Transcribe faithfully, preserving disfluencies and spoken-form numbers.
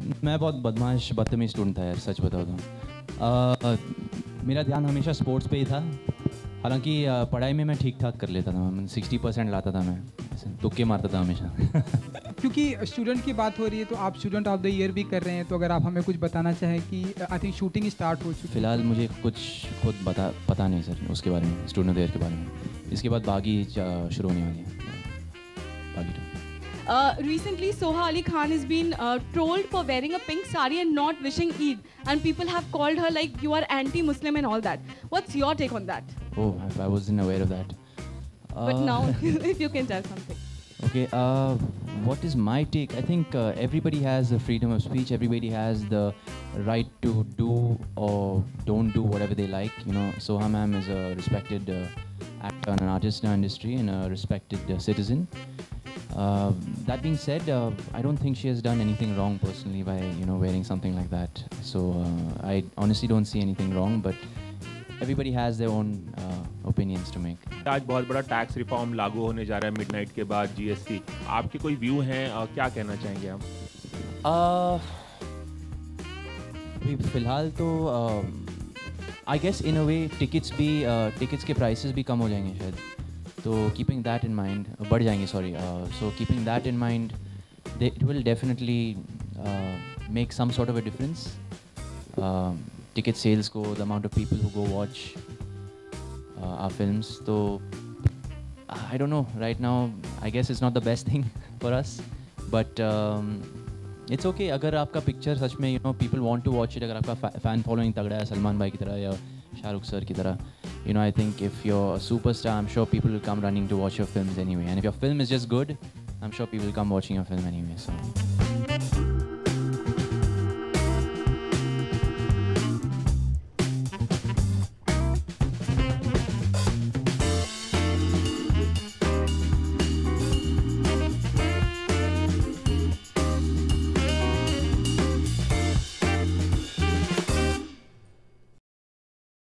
मैं बहुत बदमाश बदतमीज स्टूडेंट था यार, सच बताओ तो। मेरा ध्यान हमेशा स्पोर्ट्स पे ही था। हालांकि पढ़ाई में मैं ठीक ठाक कर लेता था, मैं सिक्सटी परसेंट लाता था, मैं ऐसे तुक्के मारता था हमेशा। क्योंकि स्टूडेंट की बात हो रही है तो आप स्टूडेंट ऑफ द ईयर भी कर रहे हैं, तो अगर आप हमें कुछ बताना चाहें कि आई थिंक शूटिंग स्टार्ट हो चुकी है। फिलहाल मुझे कुछ खुद बता पता नहीं सर उसके बारे में, स्टूडेंट ऑफ द ईयर के बारे में। इसके बाद बागी शुरू होने वाली है, Baaghi two. Uh, recently, Soha Ali Khan has been uh, trolled for wearing a pink sari and not wishing Eid, and people have called her like you are anti-Muslim and all that. What's your take on that? Oh, I wasn't aware of that. Uh, but now, if you can tell something. Okay, uh, what is my take? I think uh, everybody has the freedom of speech. Everybody has the right to do or don't do whatever they like. You know, Soha ma'am is a respected uh, actor and an artist in our industry and a respected uh, citizen. Uh, that being said, uh, I don't think she has done anything wrong personally by you know wearing something like that. So uh, I honestly don't see anything wrong, but everybody has their own uh, opinions to make. आज बहुत बड़ा tax reform लागू होने जा रहा है midnight के बाद, जीएसटी। आपके कोई व्यू हैं, uh, क्या कहना चाहेंगे आप? अभी फिलहाल तो I guess in a way tickets भी टिकट्स के प्राइसेस भी कम हो जाएंगे शायद, तो कीपिंग दैट इन माइंड बढ़ जाएंगे sorry so keeping that in mind it will definitely make some sort of a difference. Ticket sales को, the amount of people who go watch our films, तो I don't know right now, I guess it's not the best thing for us, but it's okay. अगर आपका picture सच में you know people want to watch it, अगर आपका fan following तगड़ा है सलमान भाई की तरह या शाहरुख सर की तरह, you know, I think if you're a superstar, I'm sure people will come running to watch your films anyway. And if your film is just good, I'm sure people will come watching your film anyway. So.